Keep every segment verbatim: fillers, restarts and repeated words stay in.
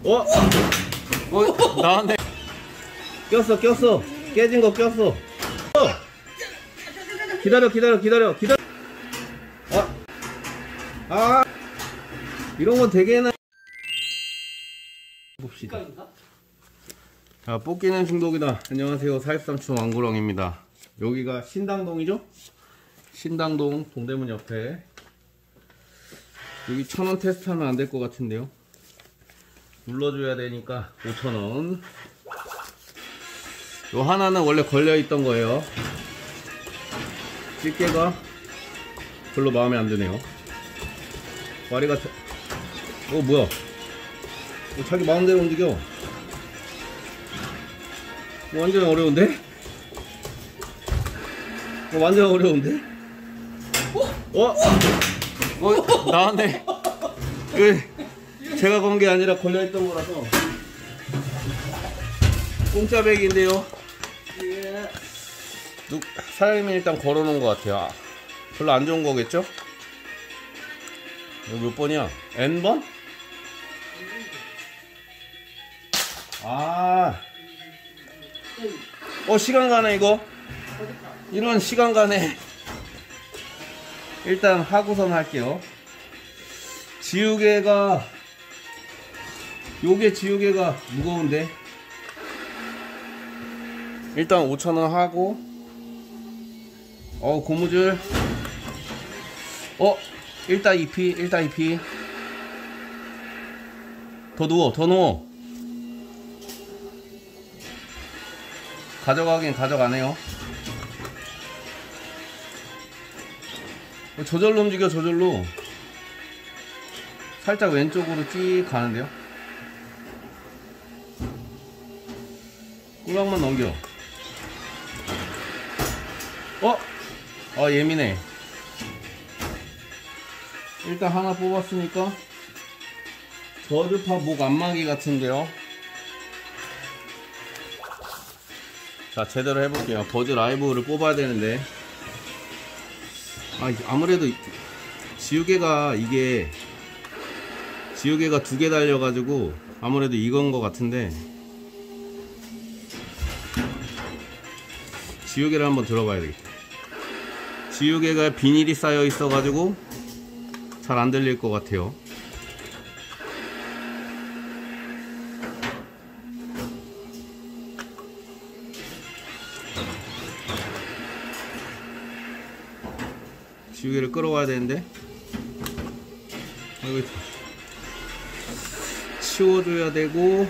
어? 어? 나왔네. 꼈어 꼈어. 깨진 거 꼈어. 어! 기다려 기다려 기다려 기다려. 아, 아 이런 건 되게는 봅시다. 자, 뽑기는 중독이다. 안녕하세요, 사십삼 층 왕구렁입니다. 여기가 신당동이죠? 신당동 동대문 옆에. 여기 천원 테스트 하면 안 될 것 같은데요. 눌러줘야 되니까 오천원. 요 하나는 원래 걸려있던 거예요. 집게가 별로 마음에 안 드네요. 와리가 어 뭐야, 어, 자기 마음대로 움직여. 어, 완전 어려운데? 어, 완전 어려운데? 어? 어? 나왔네. 제가 건 게 아니라 걸려있던 거라서. 공짜배기인데요. 누, 사장님이 일단 걸어놓은 것 같아요. 아, 별로 안 좋은 거겠죠? 이거 몇 번이야? N번? 아, 어, 시간 가네, 이거. 이런 시간 가네. 일단 하고선 할게요. 지우개가, 요게 지우개가 무거운데. 일단 오천원 하고. 어, 고무줄. 어, 일단 이피, 일단 이피. 더 누워, 더 누워. 가져가긴 가져가네요. 저절로 움직여, 저절로. 살짝 왼쪽으로 쭉 가는데요. 꿀락만 넘겨. 어? 아, 예민해. 일단 하나 뽑았으니까 버드파 목 안마기 같은데요. 자, 제대로 해볼게요. 버즈 라이브를 뽑아야 되는데, 아, 아무래도 지우개가 이게 지우개가 두 개 달려가지고 아무래도 이건 것 같은데, 지우개를 한번 들어봐야 되겠다. 지우개가 비닐이 쌓여 있어가지고 잘 안 들릴 것 같아요. 지우개를 끌어와야 되는데, 여기 치워줘야 되고.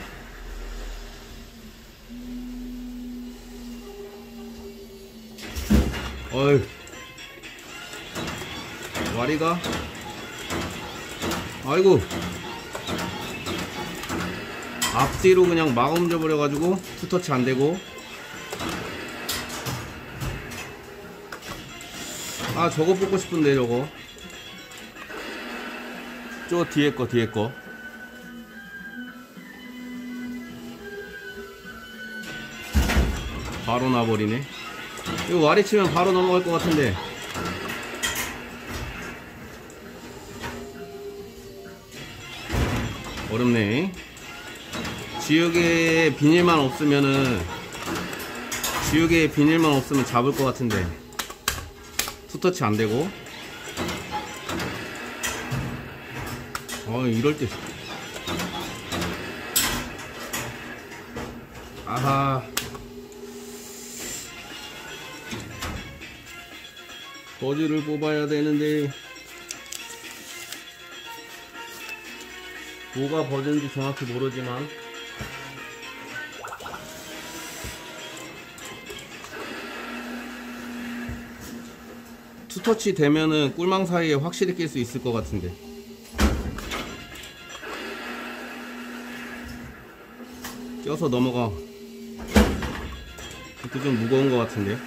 어휴, 와리가, 아이고, 앞뒤로 그냥 막 옮겨 버려가지고 투터치 안 되고. 아, 저거 뽑고 싶은데, 저거. 저 뒤에 거, 뒤에 거. 바로 나버리네. 이거 와리 치면 바로 넘어갈 것 같은데. 어렵네. 지우개에 비닐만 없으면은, 지우개에 비닐만 없으면 잡을 것 같은데. 투터치 안 되고. 어, 이럴 때. 아하. 버즈를 뽑아야 되는데, 뭐가 버즈인지 정확히 모르지만, 투터치 되면은 꿀망 사이에 확실히 낄 수 있을 것 같은데. 껴서 넘어가. 그것도 좀 무거운 것 같은데요.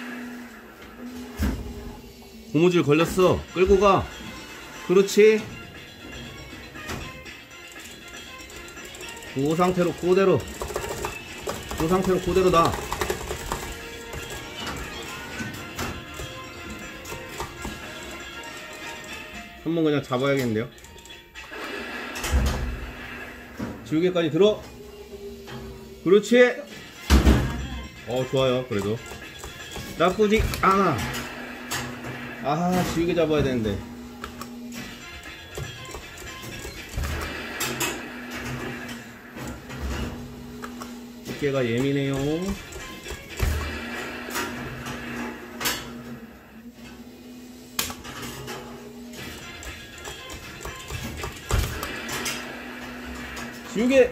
고무줄 걸렸어. 끌고 가. 그렇지. 그 상태로 그대로, 그 상태로 그대로 놔. 한번 그냥 잡아야겠는데요. 지우개까지 들어. 그렇지. 어 좋아요. 그래도 나쁘지 않아. 아 지우개 잡아야 되는데. 두께가 예민해요. 지우개.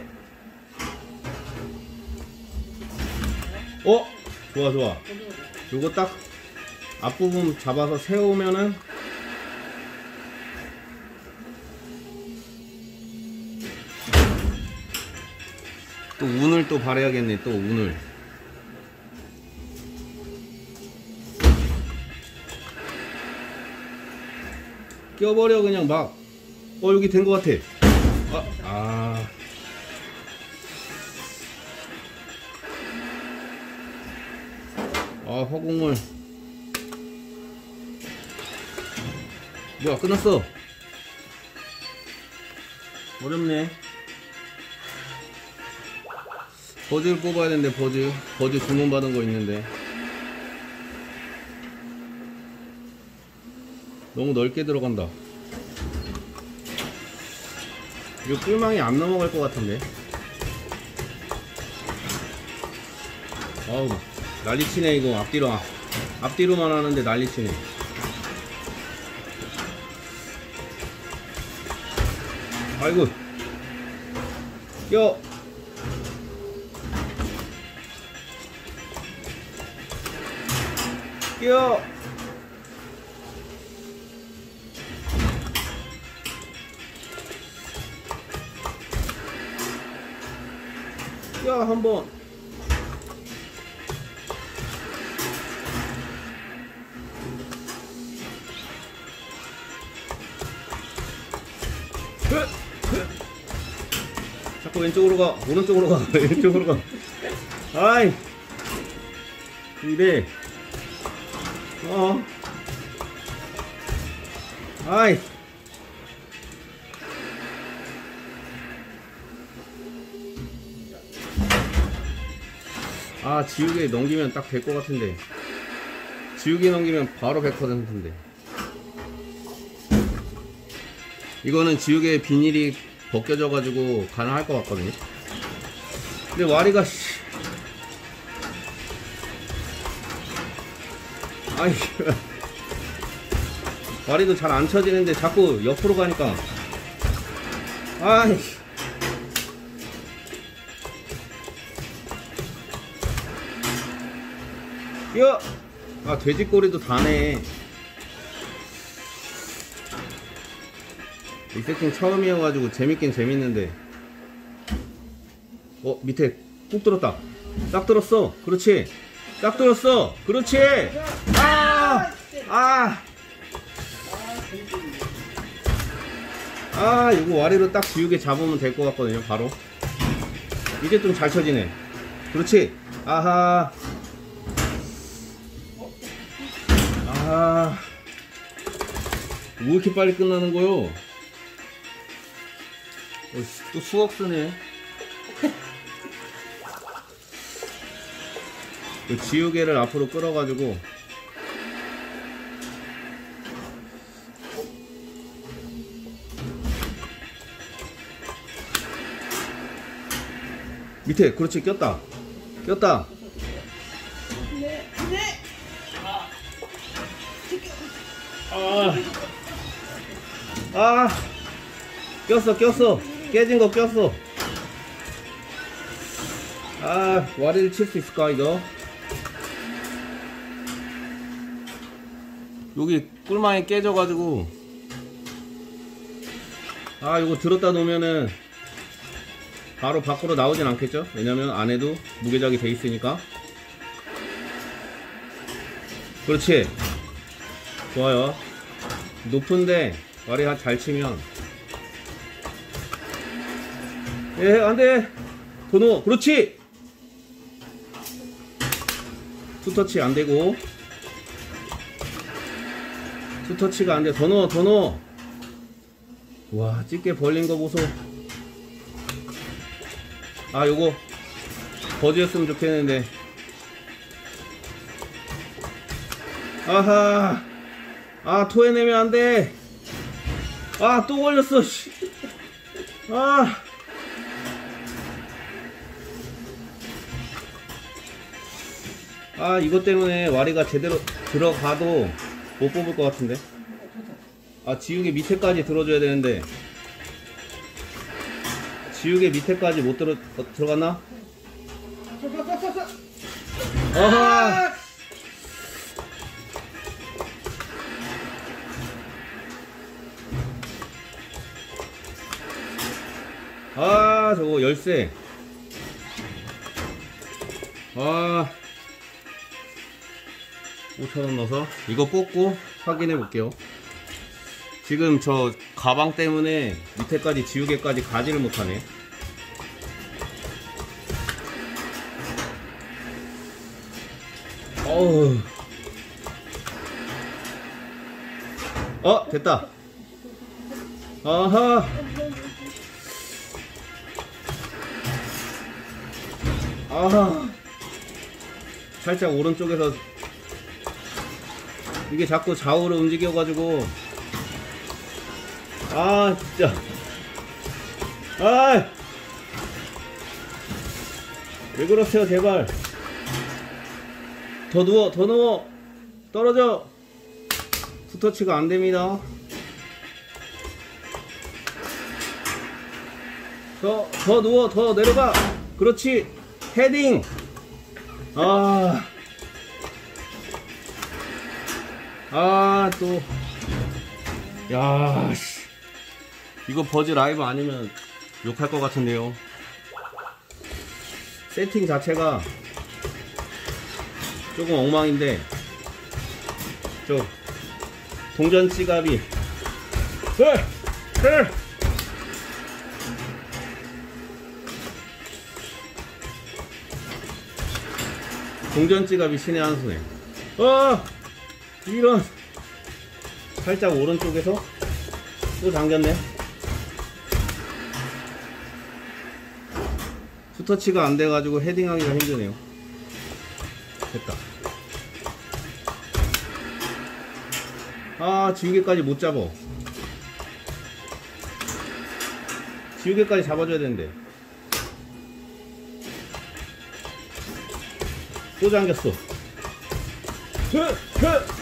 어? 좋아 좋아. 요거 딱 앞부분 잡아서 세우면은 또 운을 또 발휘하겠네. 또 운을. 껴버려 그냥 막. 어 여기 된 것 같아. 아, 아. 아 허공을. 뭐야 끝났어. 어렵네. 버즈를 뽑아야 되는데. 버즈 버즈 주문받은 거 있는데 너무 넓게 들어간다. 이거 꿀망이 안 넘어갈 것 같은데. 어우 난리치네 이거. 앞뒤로 앞뒤로만 하는데 난리치네. 아이고 껴. 껴. 껴 한번. 자꾸 왼쪽으로 가. 오른쪽으로 가. 왼쪽으로 가. 아이 이래. 어 아이 아 지우개 넘기면 딱 될 것 같은데. 지우개 넘기면 바로 백 퍼센트인데. 이거는 지우개 비닐이 벗겨져 가지고 가능할 것 같거든요. 근데 와리가 씨. 아이 와리도 잘 안 쳐지는데 자꾸 옆으로 가니까. 아이 야! 아 돼지꼬리도 다네. 이 세팅 처음이어가지고 재밌긴 재밌는데. 어 밑에 꾹 들었다. 딱 들었어. 그렇지. 딱 들었어. 그렇지. 아! 아! 아 이거 와리로 딱 지우개 잡으면 될 것 같거든요. 바로 이제 좀 잘 쳐지네. 그렇지. 아하. 아, 왜 이렇게 빨리 끝나는 거요? 어, 또 수억 쓰네. 그 지우개를 앞으로 끌어가지고 밑에. 그렇지. 꼈다 꼈다. 아, 아, 꼈어, 꼈어. 깨진 거 꼈어. 아, 와리를 칠 수 있을까, 이거? 여기 꿀망이 깨져가지고. 아, 이거 들었다 놓으면은 바로 밖으로 나오진 않겠죠? 왜냐면 안에도 무게작이 돼 있으니까. 그렇지. 좋아요. 높은데 와리 잘 치면. 예, 안돼. 더 넣어. 그렇지. 투터치 안되고. 투터치가 안돼. 더 넣어, 더 넣어. 와, 찌개 벌린 거 보소. 아 요거 버즈였으면 좋겠는데. 아하. 아 토해내면 안돼. 아 또 걸렸어. 아 아 이것 때문에 와리가 제대로 들어가도 못 뽑을 것 같은데. 아 지우개 밑에까지 들어줘야 되는데 지우개 밑에까지 못 들어 어, 들어갔나? 아하. 아 저거 열쇠. 아 오천원 넣어서 이거 뽑고 확인해 볼게요. 지금 저 가방 때문에 밑에까지 지우개까지 가지를 못하네. 어우. 어 됐다. 아하. 아하. 살짝 오른쪽에서 이게 자꾸 좌우로 움직여가지고 아 진짜 아 왜 그러세요 제발. 더 누워 더 누워 떨어져. 투터치가 안됩니다. 더 더 누워 더 내려가. 그렇지. 헤딩. 아 아, 또. 야, 씨. 이거 버즈 라이브 아니면 욕할 것 같은데요. 세팅 자체가 조금 엉망인데, 저, 동전 지갑이. 에! 에! 동전 지갑이 신의 한 수네. 어! 이런. 살짝 오른쪽에서 또 잠겼네. 투터치가 안 돼가지고 헤딩하기가 힘드네요. 됐다. 아 지우개까지 못 잡어. 지우개까지 잡아줘야 되는데 또 잠겼어. 흐! 흐!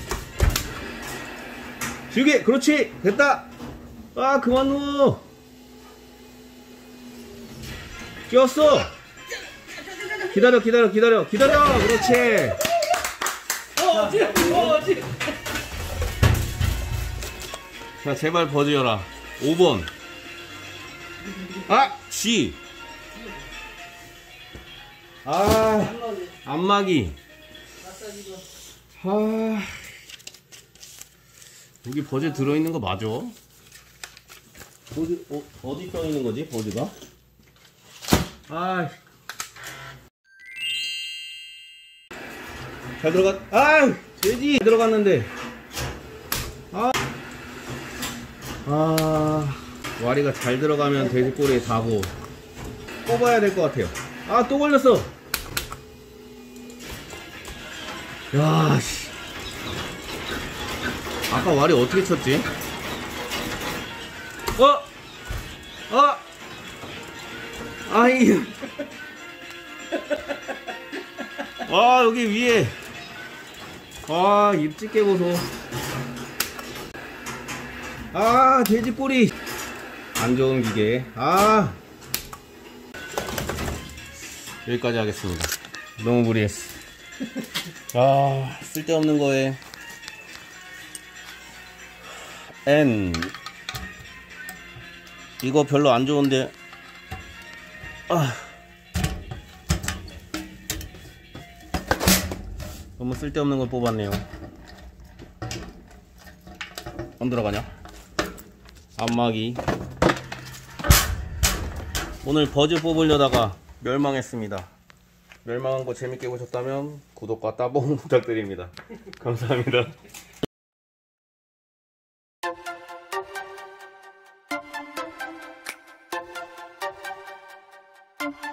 지우개! 그렇지! 됐다! 아 그만 누워. 끼웠어. 기다려 기다려 기다려 기다려. 그렇지. 자 제발 버즈여라. 오 번. 아! G. 아 안마기. 아 여기 버즈 들어있는 거 맞아? 어디, 어, 어디 써있는 거지 버즈가? 아 잘 들어갔. 아 돼지 잘 들어갔는데. 아, 아 와리가 잘 들어가면 돼지 꼬리에 다고 뽑아야 될 것 같아요. 아 또 걸렸어. 야 씨. 아까 와리 어떻게 쳤지? 어? 어? 아이. 아 여기 위에. 아 입 찢게 보소. 아 돼지 꼬리. 안 좋은 기계. 아 여기까지 하겠습니다. 너무 무리했어. 아 쓸데없는 거에 N 이거 별로 안 좋은데. 아 너무 쓸데없는 걸 뽑았네요. 안 들어가냐? 안마기. 오늘 버즈 뽑으려다가 멸망했습니다. 멸망한 거 재밌게 보셨다면 구독과 따봉 부탁드립니다. 감사합니다. 음.